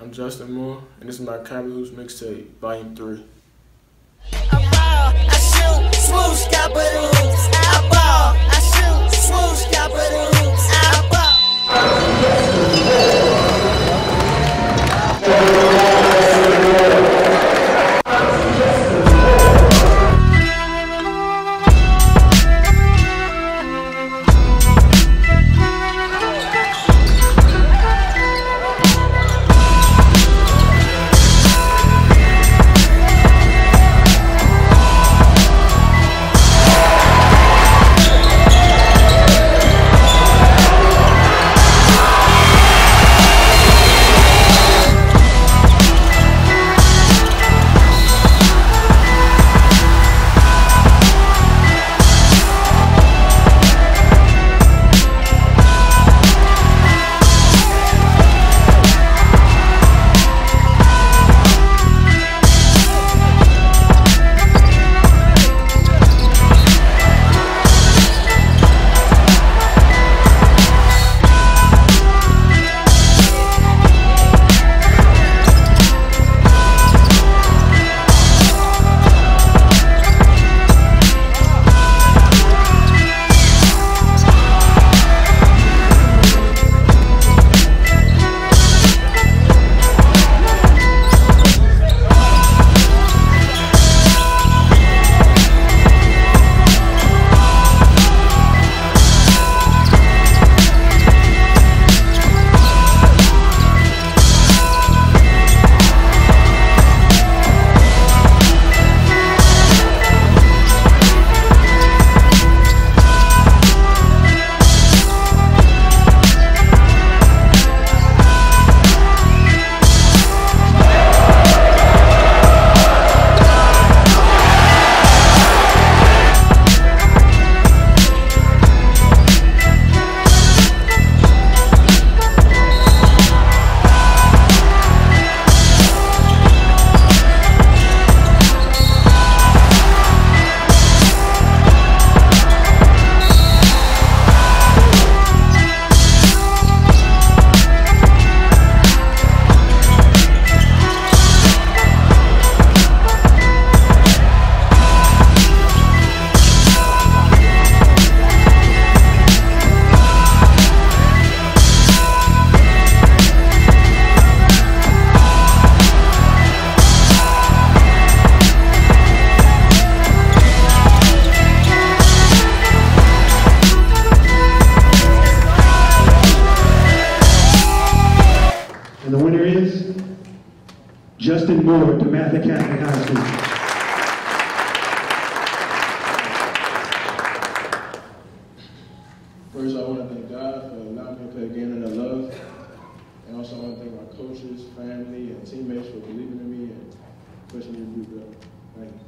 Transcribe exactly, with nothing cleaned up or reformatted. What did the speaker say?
I'm Justin Moore, and this is my Capital's Mixtape, Volume three. I ball, I shoot, swoosh, got but the hoops. I ball, I shoot, swoosh, got but the hoops. I ball. And the winner is Justin Moore, DeMatha Catholic High School. First, I want to thank God for allowing me to play a game that I love. And also, I want to thank my coaches, family, and teammates for believing in me and pushing me to do better. Thank you.